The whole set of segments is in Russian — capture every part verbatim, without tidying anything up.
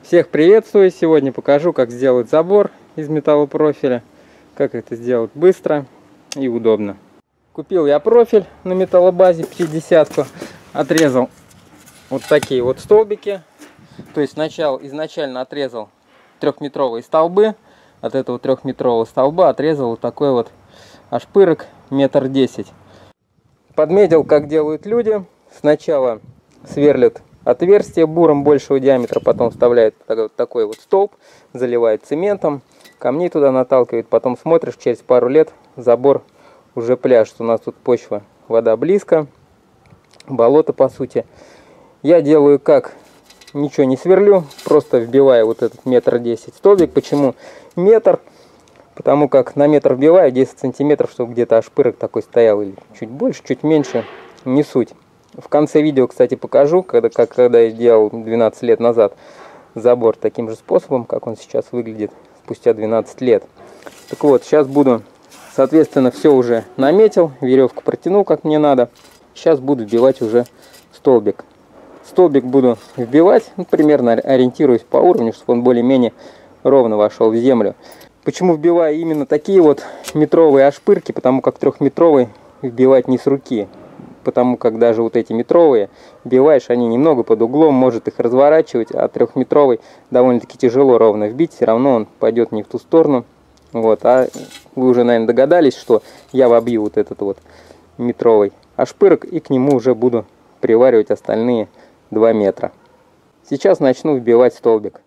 Всех приветствую! Сегодня покажу, как сделать забор из металлопрофиля, как это сделать быстро и удобно. Купил я профиль на металлобазе пятидесятку, отрезал вот такие вот столбики, то есть сначала изначально отрезал трехметровые столбы, от этого трехметрового столба отрезал вот такой вот ошпырок метр десять. Подметил, как делают люди. Сначала сверлят отверстие буром большего диаметра, потом вставляют такой вот столб, заливают цементом, камни туда наталкивают, потом смотришь, через пару лет забор уже пляж. У нас тут почва, вода близко, болото по сути. Я делаю как? Ничего не сверлю, просто вбиваю вот этот метр десять столбик. Почему метр? Потому как на метр вбиваю десять сантиметров, чтобы где-то ошпырок такой стоял, или чуть больше, чуть меньше, не суть. В конце видео, кстати, покажу, когда, как, когда я делал двенадцать лет назад забор таким же способом, как он сейчас выглядит спустя двенадцать лет. Так вот, сейчас буду, соответственно, все уже наметил, веревку протянул как мне надо. Сейчас буду вбивать уже столбик. Столбик буду вбивать, ну, примерно ориентируюсь по уровню, чтобы он более-менее ровно вошел в землю. Почему вбиваю именно такие вот метровые ошпырки? Потому как трехметровый вбивать не с руки. Потому как даже вот эти метровые вбиваешь, они немного под углом, может их разворачивать, а трехметровый довольно-таки тяжело ровно вбить, все равно он пойдет не в ту сторону. Вот, а вы уже, наверное, догадались, что я вобью вот этот вот метровый ошпырок и к нему уже буду приваривать остальные два метра. Сейчас начну вбивать столбик.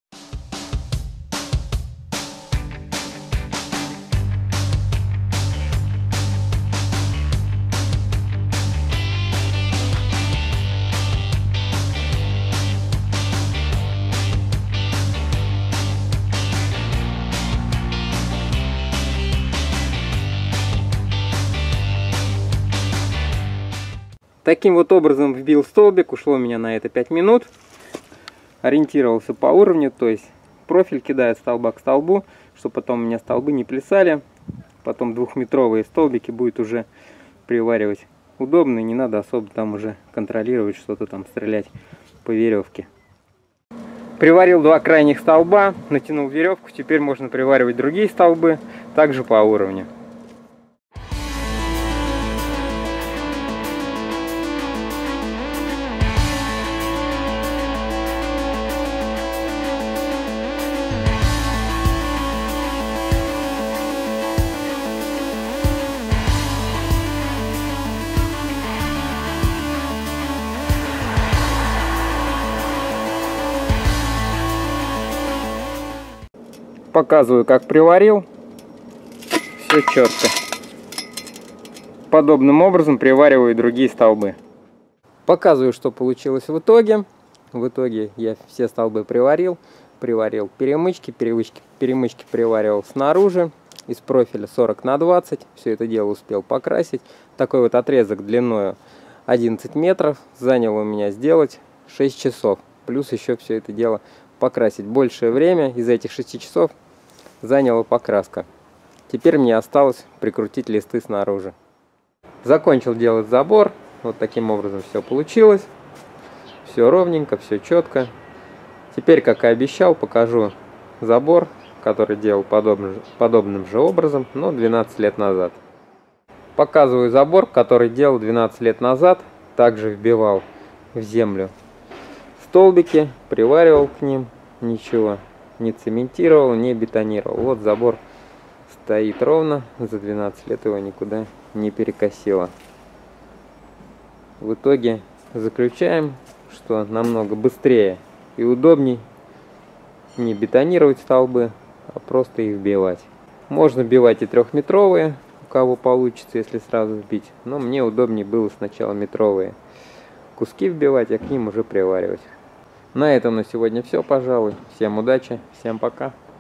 Таким вот образом вбил столбик, ушло у меня на это пять минут. Ориентировался по уровню, то есть профиль кидает столба к столбу, чтобы потом у меня столбы не плясали. Потом двухметровые столбики будет уже приваривать удобно, и не надо особо там уже контролировать, что-то там стрелять по веревке. Приварил два крайних столба, натянул веревку, теперь можно приваривать другие столбы, также по уровню. Показываю, как приварил. Все четко. Подобным образом привариваю другие столбы. Показываю, что получилось в итоге. В итоге я все столбы приварил. Приварил перемычки. Перемычки, перемычки приваривал снаружи. Из профиля сорок на двадцать. Все это дело успел покрасить. Такой вот отрезок длиной одиннадцать метров. Заняло у меня сделать шесть часов. Плюс еще все это дело покрасить. Большее время из этих шести часов заняла покраска. Теперь мне осталось прикрутить листы снаружи. Закончил делать забор. Вот таким образом все получилось. Все ровненько, все четко. Теперь, как и обещал, покажу забор, который делал подобным, подобным же образом, но двенадцать лет назад. Показываю забор, который делал двенадцать лет назад. Также вбивал в землю столбики, приваривал к ним, ничего не цементировал, не бетонировал. Вот забор стоит ровно, за двенадцать лет его никуда не перекосило. В итоге заключаем, что намного быстрее и удобней не бетонировать столбы, а просто их вбивать. Можно вбивать и трехметровые, у кого получится, если сразу вбить, но мне удобнее было сначала метровые куски вбивать, а к ним уже приваривать. На этом на сегодня все, пожалуй. Всем удачи, всем пока.